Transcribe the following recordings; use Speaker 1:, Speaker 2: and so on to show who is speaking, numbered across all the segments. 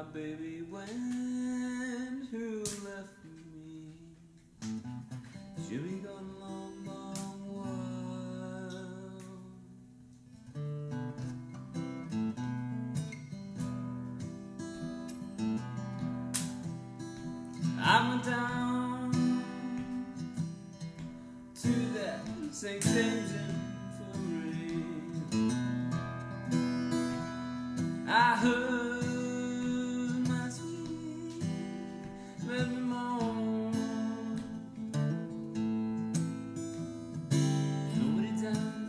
Speaker 1: baby went, who left me? She'll be gone a long, long while. I went down to that St. James Infirmary. I heard my sweet baby moan. Nobody down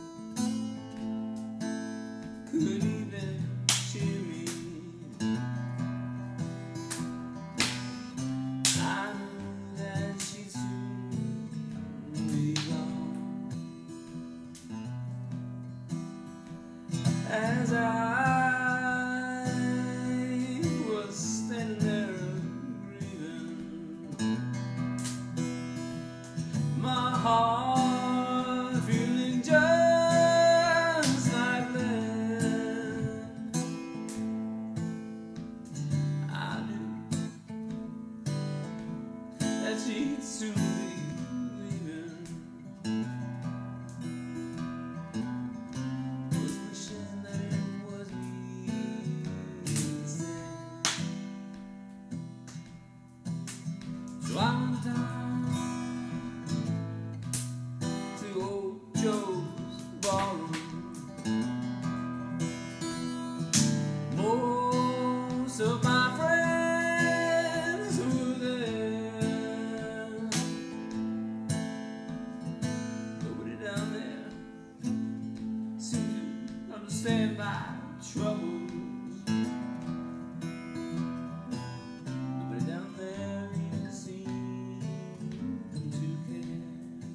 Speaker 1: there could even cheer me. I knew that she'd soon be gone. As I was standing there grieving, my heart feeling just like that, I knew that she'd soon be leaving. Was wishing that it was me instead. So I went down to old Joe's ballroom. Most of my friends were there. Nobody down there seemed to understand my troubles. Nobody down there even seemed to care.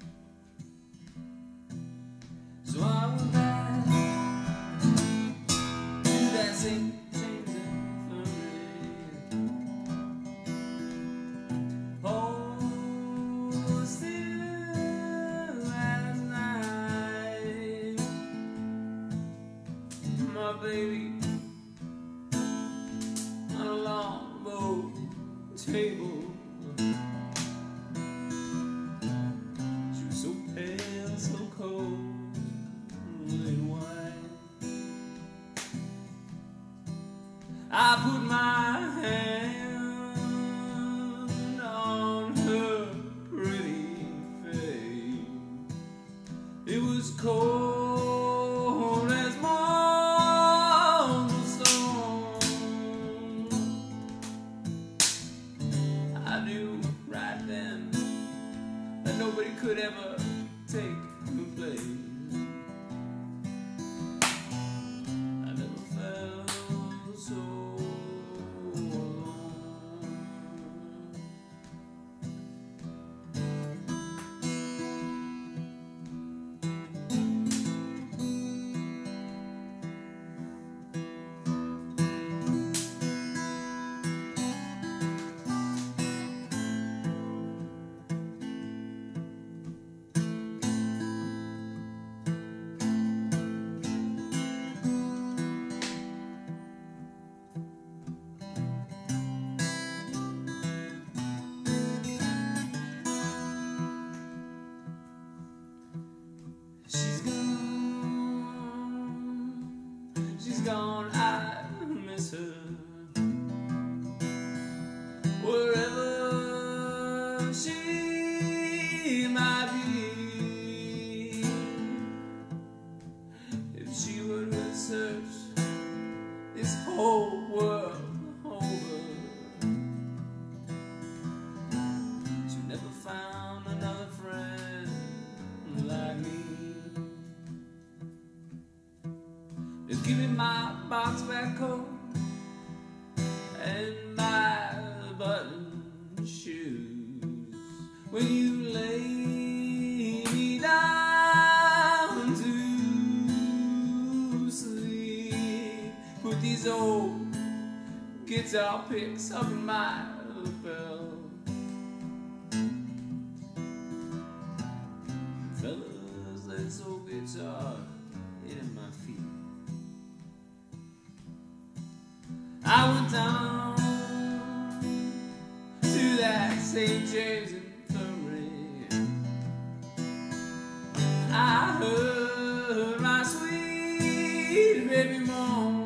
Speaker 1: So I went back to that St. James Infirmary. Oh, still as night, my baby on a long low table. She was so pale, so cold and white. I put my hand on her pretty face. It was cold as marble stone. I knew right then that nobody could ever take her place. I never felt so alone. She's gone, I miss her. Wherever she might be, if she were to search this whole world over, she'd never found another friend like me. Just give me my box back coat and my button shoes. When you lay me down to sleep, put these old guitar picks up in my belt. Fellas, let's old guitar in my feet. I would downtown to that St. James Infirmary. I heard my sweet baby mom